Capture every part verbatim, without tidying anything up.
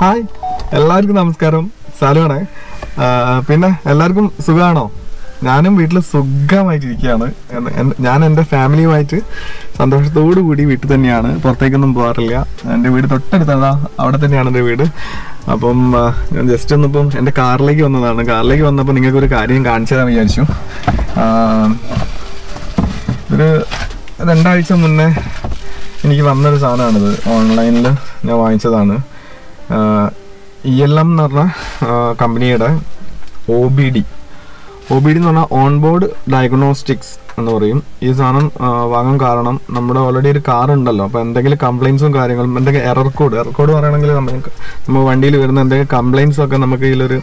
Hi, എല്ലാവർക്കും നമസ്കാരം. സാലുവാണേ. പിന്നെ എല്ലാവർക്കും സുഖമാണോ? ഞാനും വീട്ടിൽ സുഖമായിട്ടിരിക്കുകയാണ്. ഞാൻ എൻ്റെ ഫാമിലിയുമായിട്ട് സന്തോഷത്തോടു കൂടി വീട്ടിൽ തന്നെയാണ്, പുറത്തേക്കൊന്നും പോകാറില്ല. എൻ്റെ വീട് തൊട്ടടുത്താണ്, അവിടെ തന്നെയാണ് എൻ്റെ വീട്. അപ്പം ഞാൻ ജസ്റ്റ് ഒന്നിപ്പം എൻ്റെ കാറിലേക്ക് വന്നതാണ്. കാറിലേക്ക് വന്നപ്പോൾ നിങ്ങൾക്കൊരു കാര്യം കാണിച്ചു തരാൻ വിചാരിച്ചു. ഒരു രണ്ടാഴ്ച മുന്നേ എനിക്ക് വന്നൊരു സാധനമാണിത്. ഓൺലൈനിൽ ഞാൻ വാങ്ങിച്ചതാണ്. ഇ എൽ എം എന്ന് പറഞ്ഞ കമ്പനിയുടെ O B D O B D എന്ന് പറഞ്ഞാൽ ഓൺ ബോർഡ് ഡയഗ്നോസ്റ്റിക്സ് എന്ന് പറയും. ഈ സാധനം വാങ്ങാൻ കാരണം നമ്മുടെ ഓൾറെഡി ഒരു കാർ ഉണ്ടല്ലോ, അപ്പോൾ എന്തെങ്കിലും കംപ്ലയിൻസും കാര്യങ്ങളും, എന്തെങ്കിലും എറർ കോഡ് എറർ കോഡ് പറയുകയാണെങ്കിൽ നമുക്ക് നമ്മൾ വണ്ടിയിൽ വരുന്ന എന്തെങ്കിലും കംപ്ലയിൻസും ഒക്കെ നമുക്ക് ഇതിലൊരു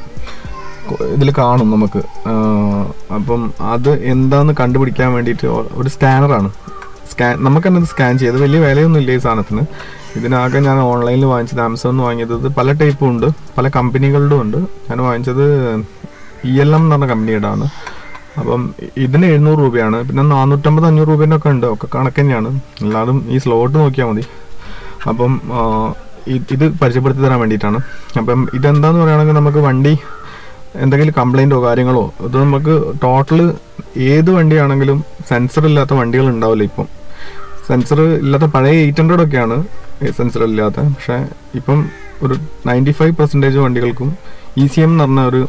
ഇതിൽ കാണും നമുക്ക്. അപ്പം അത് എന്താണെന്ന് കണ്ടുപിടിക്കാൻ വേണ്ടിയിട്ട് ഒരു സ്കാനറാണ്. സ്കാൻ നമുക്ക് തന്നെ ഇത് സ്കാൻ ചെയ്ത്, വലിയ വിലയൊന്നും ഇല്ല ഈ സാധനത്തിന്. ഇതിനാകെ ഞാൻ ഓൺലൈനിൽ വാങ്ങിച്ചത്, ആമസോണിൽ വാങ്ങിയത് പല ടൈപ്പും ഉണ്ട്, പല കമ്പനികളുടെ ഉണ്ട്. ഞാൻ വാങ്ങിച്ചത് ഇ എൽ എം എന്ന് പറഞ്ഞ കമ്പനിയുടെ ആണ്. അപ്പം ഇതിന് എഴുന്നൂറ് രൂപയാണ്. പിന്നെ നാനൂറ്റമ്പത് അഞ്ഞൂറ് രൂപേൻ്റെ ഒക്കെ ഉണ്ട്, ഒക്കെ കണക്ക് തന്നെയാണ്. എല്ലാവരും ഈ സ്ലോട്ട് നോക്കിയാൽ മതി. അപ്പം ഇത് പരിചയപ്പെടുത്തി തരാൻ വേണ്ടിയിട്ടാണ്. അപ്പം ഇതെന്താന്ന് പറയുകയാണെങ്കിൽ, നമുക്ക് വണ്ടി എന്തെങ്കിലും കംപ്ലൈൻറ്റോ കാര്യങ്ങളോ, ഇത് നമുക്ക് ടോട്ടൽ ഏത് വണ്ടിയാണെങ്കിലും സെൻസർ ഇല്ലാത്ത വണ്ടികൾ ഉണ്ടാവില്ല. ഇപ്പം സെൻസർ ഇല്ലാത്ത പഴയ എയ്റ്റ് ഹൺഡ്രഡ് ഒക്കെയാണ് സെൻസർ ഇല്ലാത്ത. പക്ഷേ ഇപ്പം ഒരു നയൻറ്റി ഫൈവ് പെർസെൻറ്റേജ് വണ്ടികൾക്കും ഇ സി എം എന്ന് പറഞ്ഞ ഒരു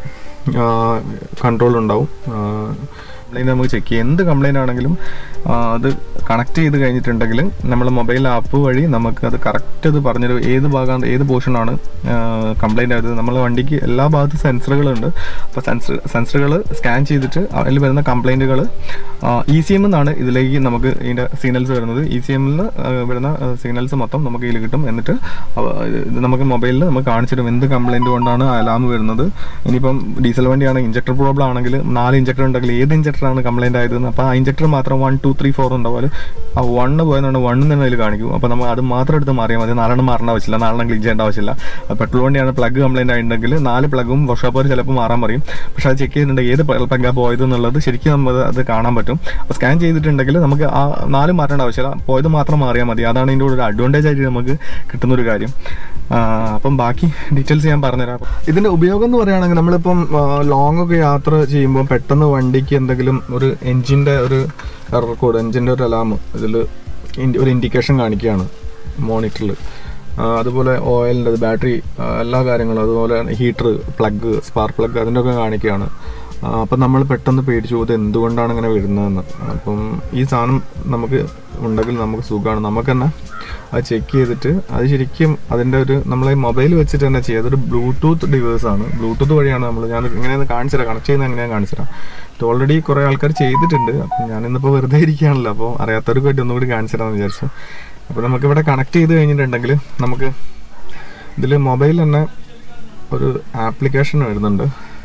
കൺട്രോൾ ഉണ്ടാവും. കംപ്ലൈൻറ്റ് നമുക്ക് ചെക്ക് ചെയ്യാം. എന്ത് കംപ്ലൈൻ്റ് ആണെങ്കിലും അത് കണക്ട് ചെയ്ത് കഴിഞ്ഞിട്ടുണ്ടെങ്കിൽ നമ്മൾ മൊബൈൽ ആപ്പ് വഴി നമുക്ക് അത് കറക്റ്റ് അത് പറഞ്ഞുതരും, ഏത് ഭാഗം ഏത് പോർഷനാണ് കംപ്ലൈൻ്റ് ആയത്. നമ്മളെ വണ്ടിക്ക് എല്ലാ ഭാഗത്തും സെൻസറുകളുണ്ട്. അപ്പോൾ സെൻസർ സെൻസറുകൾ സ്കാൻ ചെയ്തിട്ട് അതിൽ വരുന്ന കംപ്ലൈൻറ്റുകൾ ഇ സി എം എന്നാണ് ഇതിലേക്ക് നമുക്ക് ഇതിൻ്റെ സിഗ്നൽസ് വരുന്നത്. ഇ സി എമ്മിൽ നിന്ന് വരുന്ന സിഗ്നൽസ് മൊത്തം നമുക്ക് ഇതിൽ കിട്ടും. എന്നിട്ട് ഇത് നമുക്ക് മൊബൈലിൽ നമുക്ക് കാണിച്ചിടും എന്ത് കംപ്ലൈൻറ്റ് കൊണ്ടാണ് അലാം വരുന്നത്. ഇനിയിപ്പം ഡീസൽ വണ്ടിയാണ്, ഇഞ്ചക്ടർ പ്രോബ്ലം ആണെങ്കിൽ നാല് ഇഞ്ചക്ടർ ഉണ്ടെങ്കിൽ ഏത് ഇഞ്ചക്ടറാണ് കംപ്ലൈൻറ്റ് ആയത്, അപ്പോൾ ആ ഇഞ്ചക്ടർ മാത്രം വൺ ടു ത്രീ ഫോർ ഉണ്ടാവും. ആ വണ്ണ് പോയെന്നുണ്ട് വണ്ണിൽ തന്നെ അതിൽ കാണിക്കും. അപ്പോൾ നമ്മൾ അത് മാത്രം എടുത്ത് മാറിയാൽ മതി. നാലെണ്ണം മാറേണ്ട ആവശ്യമില്ല, നാലെണ്ണം ക്ലീൻ ചെയ്യേണ്ട ആവശ്യമില്ല. പെട്രോൾ വണ്ടിയാണ്, പ്ലഗ് കംപ്ലൈൻറ്റ് ആയിട്ടുണ്ടെങ്കിൽ നാല് പ്ലഗും വർക്ക്ഷോപ്പർ ചിലപ്പോൾ മാറാൻ പറയും. പക്ഷേ അത് ചെക്ക് ചെയ്തിട്ടുണ്ടെങ്കിൽ ഏത് പ്ലഗാണ് പോയത് എന്നുള്ളത് ശരിക്കും നമ്മൾ അത് കാണാൻ പറ്റും. അപ്പോൾ സ്കാൻ ചെയ്തിട്ടുണ്ടെങ്കിൽ നമുക്ക് ആ നാല് മാറ്റേണ്ട ആവശ്യമില്ല, പോയത് മാത്രം മാറിയാൽ മതി. അതാണ് ഇതിൻ്റെ ഒരു അഡ്വാൻറ്റേജ് ആയിട്ട് നമുക്ക് കിട്ടുന്നൊരു കാര്യം. അപ്പം ബാക്കി ഡീറ്റെയിൽസ് ഞാൻ പറഞ്ഞുതരാം. ഇതിൻ്റെ ഉപയോഗം എന്ന് പറയുകയാണെങ്കിൽ, നമ്മളിപ്പം ലോങ് ഒക്കെ യാത്ര ചെയ്യുമ്പോൾ പെട്ടെന്ന് വണ്ടിക്ക് എന്തെങ്കിലും ഒരു എൻജിൻ്റെ ഒരു എറർ കോഡ്, എൻജിൻ്റെ ഒരു അലാം ഇതിൽ ഒരു ഇൻഡിക്കേഷൻ കാണിക്കുകയാണ് മോണിറ്ററിൽ. അതുപോലെ ഓയിലിൻ്റെ ബാറ്ററി എല്ലാ കാര്യങ്ങളും, അതുപോലെ ഹീറ്റർ, പ്ലഗ്, സ്പാർക്ക് പ്ലഗ്, അതിൻ്റെ ഒക്കെ കാണിക്കുകയാണ്. അപ്പം നമ്മൾ പെട്ടെന്ന് പേടിച്ചു പോകുന്നത് എന്തുകൊണ്ടാണ് ഇങ്ങനെ വരുന്നതെന്ന്. അപ്പം ഈ സാധനം നമുക്ക് ഉണ്ടെങ്കിൽ നമുക്ക് സുഖമാണ്. നമുക്ക് തന്നെ അത് ചെക്ക് ചെയ്തിട്ട് അത് ശരിക്കും അതിൻ്റെ ഒരു നമ്മളെ മൊബൈൽ വെച്ചിട്ട് തന്നെ ചെയ്യുക. അതൊരു ബ്ലൂടൂത്ത് ഡിവൈസാണ്. ബ്ലൂടൂത്ത് വഴിയാണ് നമ്മൾ, ഞാൻ ഇങ്ങനെയൊന്ന് കാണിച്ചു തരാം, കണക്ട് ചെയ്യുന്നത് എങ്ങനെയാണ് കാണിച്ചു തരാം. ഇത് ഓൾറെഡി കുറേ ആൾക്കാർ ചെയ്തിട്ടുണ്ട്. അപ്പം ഞാനിന്നിപ്പോൾ വെറുതെ ഇരിക്കുകയാണല്ലോ, അപ്പോൾ അറിയാത്തവർക്ക് വേണ്ടി ഒന്നുകൂടി കാണിച്ചു തരാമെന്ന് വിചാരിച്ചു. അപ്പോൾ നമുക്കിവിടെ കണക്ട് ചെയ്ത് കഴിഞ്ഞിട്ടുണ്ടെങ്കിൽ നമുക്ക് ഇതിൽ മൊബൈൽ തന്നെ ഒരു ആപ്ലിക്കേഷൻ വരുന്നുണ്ട്,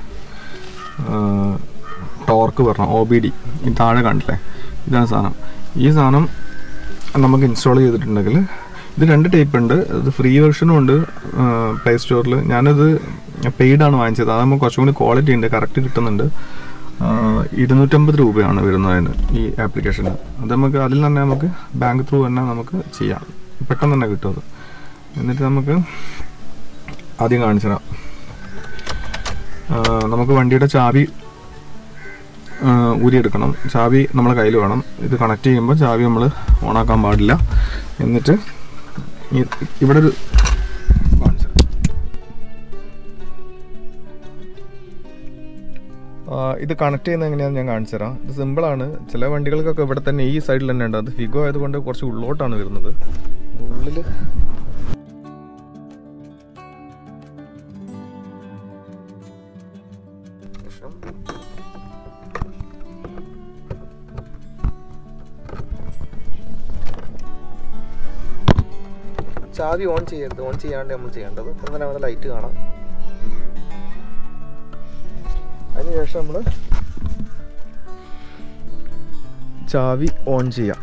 ടോർക്ക് പറഞ്ഞ ഒ ബി ഡി. ഈ താഴെ കണ്ടില്ലേ, ഇതാണ് സാധനം. ഈ സാധനം നമുക്ക് ഇൻസ്റ്റാൾ ചെയ്തിട്ടുണ്ടെങ്കിൽ ഇത് രണ്ട് ടൈപ്പ് ഉണ്ട്. ഇത് ഫ്രീ വെർഷനും ഉണ്ട് പ്ലേ സ്റ്റോറിൽ. ഞാനത് പെയ്ഡാണ് വാങ്ങിച്ചത്, അതാകുമ്പോൾ കുറച്ചും കൂടി ക്വാളിറ്റി ഉണ്ട്, കറക്റ്റ് കിട്ടുന്നുണ്ട്. ഇരുന്നൂറ്റമ്പത് രൂപയാണ് വരുന്നതിന് ഈ ആപ്ലിക്കേഷന്. അത് നമുക്ക് അതിൽ തന്നെ നമുക്ക് ബാങ്ക് ത്രൂ തന്നെ നമുക്ക് ചെയ്യാം, പെട്ടെന്ന് തന്നെ കിട്ടും അത്. എന്നിട്ട് നമുക്ക് ആദ്യം കാണിച്ചു തരാം. നമുക്ക് വണ്ടിയുടെ ചാവി ഊരിയെടുക്കണം. ചാവി നമ്മളെ കയ്യിൽ വേണം. ഇത് കണക്ട് ചെയ്യുമ്പോൾ ചാവി നമ്മൾ ഓണാക്കാൻ പാടില്ല. എന്നിട്ട് ഇവിടെ ഒരു ഇത് കണക്ട് ചെയ്യുന്നത് എങ്ങനെയാണെന്ന് ഞാൻ കാണിച്ചു തരാം. ഇത് സിമ്പിളാണ്. ചില വണ്ടികൾക്കൊക്കെ ഇവിടെ തന്നെ ഈ സൈഡിൽ തന്നെ ഉണ്ട്. അത് ഫിഗോ ആയതുകൊണ്ട് കുറച്ച് ഉള്ളോട്ടാണ് വരുന്നത്. ഉള്ളിൽ ചാവി ഓൺ ചെയ്യരുത്, ഓൺ ചെയ്യാണ്ട് നമ്മൾ ചെയ്യേണ്ടത്. അങ്ങനെ അവിടെ ലൈറ്റ് കാണാം. അതിനുശേഷം നമ്മൾ ചാവി ഓൺ ചെയ്യാം.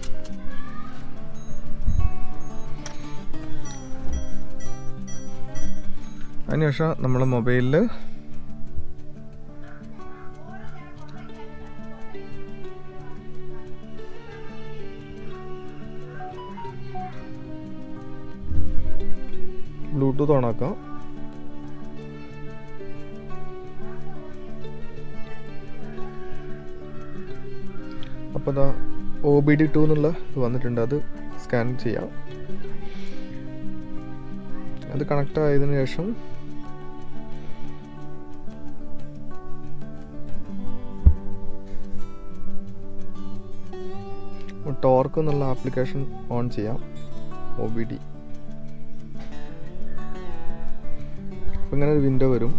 അതിനുശേഷം നമ്മൾ മൊബൈലിൽ ബ്ലൂടൂത്ത് ഓൺ ആക്കാം. അപ്പോൾ അതാ ഒ ബി ഡി ടു എന്നുള്ള ഇത് വന്നിട്ടുണ്ട്. അത് സ്കാൻ ചെയ്യാം. അത് കണക്റ്റ് ആയതിനു ശേഷം ടോർക്ക് എന്നുള്ള ആപ്ലിക്കേഷൻ ഓൺ ചെയ്യാം. ഒ ബി ഡി അപ്പം ഇങ്ങനെ ഒരു വിൻഡോ വരും.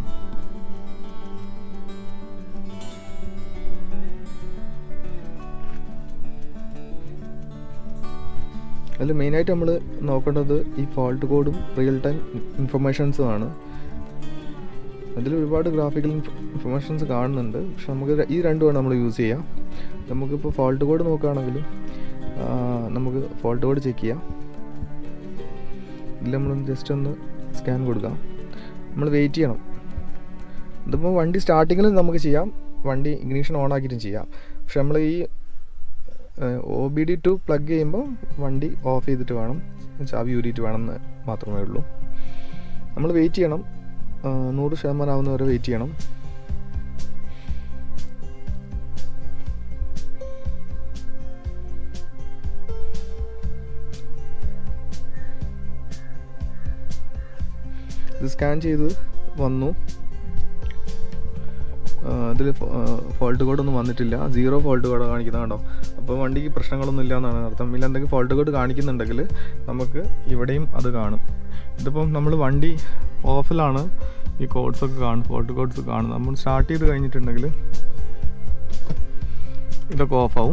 അതിൽ മെയിനായിട്ട് നമ്മൾ നോക്കേണ്ടത് ഈ ഫോൾട്ട് കോഡും റിയൽ ടൈം ഇൻഫർമേഷൻസും ആണ്. അതിൽ ഒരുപാട് ഗ്രാഫിക്കൽ ഇൻഫർമേഷൻസ് കാണുന്നുണ്ട്. പക്ഷെ നമുക്ക് ഈ രണ്ടുമാണ് നമ്മൾ യൂസ് ചെയ്യാം. നമുക്കിപ്പോൾ ഫോൾട്ട് കോഡ് നോക്കുകയാണെങ്കിൽ നമുക്ക് ഫോൾട്ട് കോഡ് ചെക്ക് ചെയ്യാം. ഇതിൽ നമ്മൾ ജസ്റ്റ് ഒന്ന് സ്കാൻ കൊടുക്കാം. നമ്മൾ വെയിറ്റ് ചെയ്യണം. ഇതിപ്പോൾ വണ്ടി സ്റ്റാർട്ടിങ്ങിൽ നമുക്ക് ചെയ്യാം, വണ്ടി ഇഗ്നിഷൻ ഓൺ ആക്കിയിട്ടും ചെയ്യാം. പക്ഷെ നമ്മൾ ഈ O B D two plug ചെയ്യുമ്പോൾ വണ്ടി ഓഫ് ചെയ്തിട്ട് വേണം, ചാവി ഊരിയിട്ട് വേണമെന്ന് മാത്രമേ ഉള്ളൂ. നമ്മൾ വെയിറ്റ് ചെയ്യണം, നൂറ് ശതമാനം ആവുന്ന വരെ വെയിറ്റ് ചെയ്യണം. ഇത് സ്കാൻ ചെയ്ത് വന്നു. ഇതിൽ ഫോൾട്ട് കോഡൊന്നും വന്നിട്ടില്ല, സീറോ ഫോൾട്ട് കോഡ് കാണിക്കുന്നത് കണ്ടോ. അപ്പോൾ വണ്ടിക്ക് പ്രശ്നങ്ങളൊന്നും ഇല്ല എന്നാണ് അർത്ഥം. ഇല്ല എന്തെങ്കിലും ഫോൾട്ട് കോഡ് കാണിക്കുന്നുണ്ടെങ്കിൽ നമുക്ക് ഇവിടെയും അത് കാണും. ഇതിപ്പം നമ്മൾ വണ്ടി ഓഫിലാണ് ഈ കോഡ്സൊക്കെ കാണും, ഫോൾട്ട് കോഡ്സ് കാണും. നമ്മൾ സ്റ്റാർട്ട് ചെയ്ത് കഴിഞ്ഞിട്ടുണ്ടെങ്കിൽ ഇതൊക്കെ ഓഫാവും.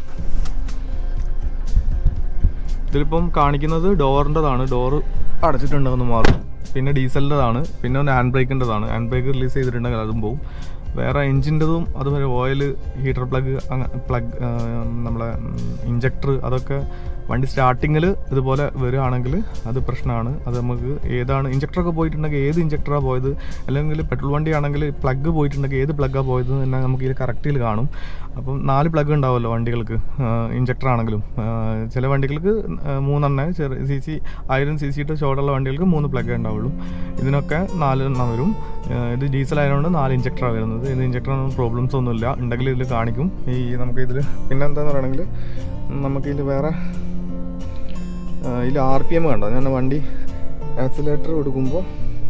ഇതിലിപ്പം കാണിക്കുന്നത് ഡോറിൻ്റെതാണ്, ഡോറ് അടച്ചിട്ടുണ്ടെന്ന് മാറും. പിന്നെ ഡീസലിൻ്റെതാണ്, പിന്നെ ഒന്ന് ഹാൻഡ് ബ്രേക്കിൻ്റെതാണ്. ഹാൻഡ് ബ്രേക്ക് റിലീസ് ചെയ്തിട്ടുണ്ടെങ്കിൽ അതും പോവും. വേറെ എൻജിൻ്റെതും അതുപോലെ ഓയിൽ, ഹീറ്റർ പ്ലഗ്, പ്ലഗ് നമ്മളെ ഇഞ്ചക്ടർ, അതൊക്കെ വണ്ടി സ്റ്റാർട്ടിങ്ങിൽ ഇതുപോലെ വരികയാണെങ്കിൽ അത് പ്രശ്നമാണ്. അത് നമുക്ക് ഏതാണ് ഇഞ്ചക്ടറൊക്കെ പോയിട്ടുണ്ടെങ്കിൽ ഏത് ഇഞ്ചക്ടറാണ് പോയത്, അല്ലെങ്കിൽ പെട്രോൾ വണ്ടി ആണെങ്കിൽ പ്ലഗ് പോയിട്ടുണ്ടെങ്കിൽ ഏത് പ്ലഗ്ഗാണ് പോയത് തന്നെ നമുക്ക് ഇതിൽ കറക്റ്റിൽ കാണും. അപ്പം നാല് പ്ലഗ് ഉണ്ടാവുമല്ലോ വണ്ടികൾക്ക്, ഇഞ്ചക്ടർ ആണെങ്കിലും. ചില വണ്ടികൾക്ക് മൂന്നെണ്ണം, ചെറിയ സി സി ആയിരം സി സിയുടെ ഷോർട്ടുള്ള വണ്ടികൾക്ക് മൂന്ന് പ്ലഗ് ഉണ്ടാവുള്ളൂ. ഇതിനൊക്കെ നാല് എണ്ണം വരും. ഇത് ഡീസൽ ആയതുകൊണ്ട് നാല് ഇഞ്ചക്ടറാണ് വരുന്നത്. ഇത് ഇഞ്ചക്ടറൊന്നും പ്രോബ്ലംസ് ഒന്നുമില്ല, ഉണ്ടെങ്കിൽ ഇതിൽ കാണിക്കും. ഈ നമുക്ക് ഇതിൽ പിന്നെ എന്താണെന്ന് പറയുകയാണെങ്കിൽ നമുക്കിതിൽ വേറെ ഇതിൽ ആർ പി എം കണ്ടോ. ഞാൻ വണ്ടി ആക്സിലേറ്റർ കൊടുക്കുമ്പോൾ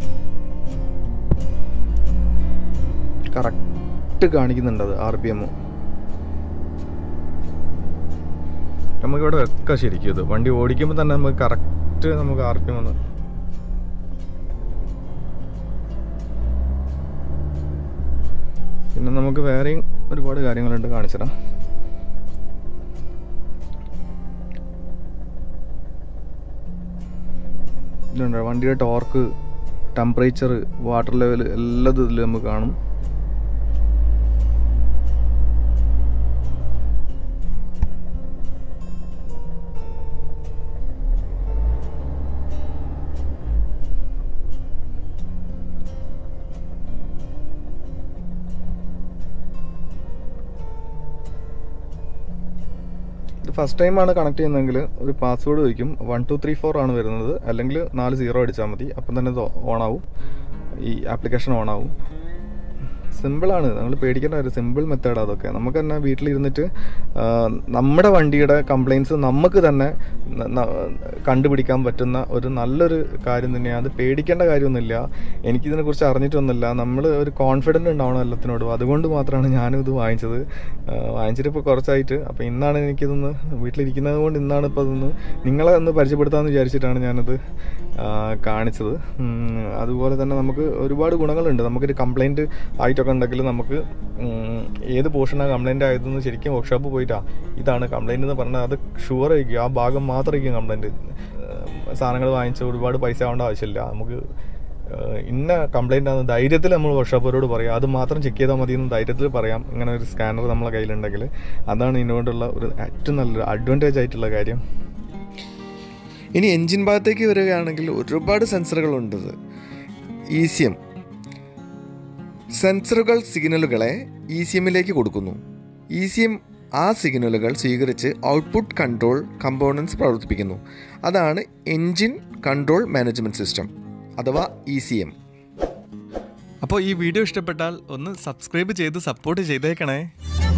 കറക്റ്റ് കാണിക്കുന്നുണ്ട് അത് ആർ പി എം. നമുക്കിവിടെ വെക്കാം ശരിക്കും. ഇത് വണ്ടി ഓടിക്കുമ്പോൾ തന്നെ നമുക്ക് കറക്റ്റ് നമുക്ക് ആർ പി എം ഒന്ന് പിന്നെ നമുക്ക് വേറെയും ഒരുപാട് കാര്യങ്ങളുണ്ട്, കാണിച്ചുതരാം. ഇതുണ്ട് വണ്ടിയുടെ ടോർക്ക്, ടെമ്പറേച്ചർ, വാട്ടർ ലെവൽ എല്ലാം ഇതിൽ നമുക്ക് കാണും. ഫസ്റ്റ് ടൈമാണ് കണക്ട് ചെയ്യുന്നതെങ്കിൽ ഒരു പാസ്വേഡ് ചോദിക്കും. വൺ ടു ത്രീ ഫോർ ആണ് വരുന്നത്, അല്ലെങ്കിൽ നാല് സീറോ അടിച്ചാൽ മതി. അപ്പം തന്നെ ഇത് ഓണാവും, ഈ ആപ്ലിക്കേഷൻ ഓണാവും. സിമ്പിളാണ്, നമ്മൾ പേടിക്കേണ്ട കാര്യം, സിമ്പിൾ മെത്തേഡ് അതൊക്കെ. നമുക്ക് തന്നെ വീട്ടിലിരുന്നിട്ട് നമ്മുടെ വണ്ടിയുടെ കംപ്ലയിൻറ്റ്സ് നമുക്ക് തന്നെ കണ്ടുപിടിക്കാൻ പറ്റുന്ന ഒരു നല്ലൊരു കാര്യം തന്നെയാണ്. അത് പേടിക്കേണ്ട കാര്യമൊന്നുമില്ല. എനിക്കിതിനെക്കുറിച്ച് അറിഞ്ഞിട്ടൊന്നുമില്ല. നമ്മൾ ഒരു കോൺഫിഡൻറ്റ് ഉണ്ടാവണം എല്ലാത്തിനോടും. അതുകൊണ്ട് മാത്രമാണ് ഞാനും ഇത് വാങ്ങിച്ചത്. വാങ്ങിച്ചിട്ട് ഇപ്പോൾ കുറച്ചായിട്ട്. അപ്പോൾ ഇന്നാണ് എനിക്കിതൊന്ന് വീട്ടിലിരിക്കുന്നത് കൊണ്ട് ഇന്നാണ് ഇപ്പോൾ അതൊന്ന് നിങ്ങളെ ഒന്ന് പരിചയപ്പെടുത്താമെന്ന് വിചാരിച്ചിട്ടാണ് ഞാനത് കാണിച്ചത്. അതുപോലെ തന്നെ നമുക്ക് ഒരുപാട് ഗുണങ്ങളുണ്ട്. നമുക്കൊരു കംപ്ലയിൻറ്റ് ആയിട്ടൊക്കെ ഉണ്ടെങ്കിൽ നമുക്ക് ഏത് പോർഷനാണ് കംപ്ലയിൻ്റ് ആയതെന്ന് ശരിക്കും വർക്ക്ഷോപ്പ് പോയിട്ടാണ് ഇതാണ് കംപ്ലയിൻ്റ് എന്ന് പറഞ്ഞാൽ അത് ഷുവർ ആയിരിക്കും, ആ ഭാഗം മാത്രമായിരിക്കും കംപ്ലയിൻറ്റ്. സാധനങ്ങൾ വാങ്ങിച്ച് ഒരുപാട് പൈസ ആവേണ്ട ആവശ്യമില്ല. നമുക്ക് ഇന്ന കംപ്ലയിൻ്റ് ആണ് ധൈര്യത്തിൽ നമ്മൾ വർക്ക്ഷോപ്പരോട് പറയാം, അത് മാത്രം ചെക്ക് ചെയ്താൽ മതി എന്ന് ധൈര്യത്തിൽ പറയാം. ഇങ്ങനെ ഒരു സ്കാനർ നമ്മളെ കയ്യിലുണ്ടെങ്കിൽ അതാണ് ഇതിനോടുള്ള ഒരു ഏറ്റവും നല്ലൊരു അഡ്വാൻറ്റേജ് ആയിട്ടുള്ള കാര്യം. ഇനി എൻജിൻ ഭാഗത്തേക്ക് വരികയാണെങ്കിൽ ഒരുപാട് സെൻസറുകളുണ്ട്. ഇ സി എം സെൻസറുകൾ സിഗ്നലുകളെ ഇ സി എമ്മിലേക്ക് കൊടുക്കുന്നു. ഇ സി എം ആ സിഗ്നലുകൾ സ്വീകരിച്ച് ഔട്ട്പുട്ട് കൺട്രോൾ കമ്പോണൻസ് പ്രവർത്തിപ്പിക്കുന്നു. അതാണ് എൻജിൻ കൺട്രോൾ മാനേജ്മെൻറ്റ് സിസ്റ്റം അഥവാ ഇ സി എം. അപ്പോൾ ഈ വീഡിയോ ഇഷ്ടപ്പെട്ടാൽ ഒന്ന് സബ്സ്ക്രൈബ് ചെയ്ത് സപ്പോർട്ട് ചെയ്തേക്കണേ.